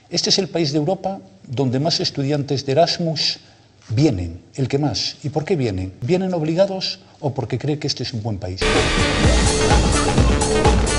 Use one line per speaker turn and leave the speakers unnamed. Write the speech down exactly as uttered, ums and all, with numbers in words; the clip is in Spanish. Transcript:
Este es el país de Europa donde más estudiantes de Erasmus vienen, el que más. ¿Y por qué vienen? ¿Vienen obligados o porque creen que este es un buen país?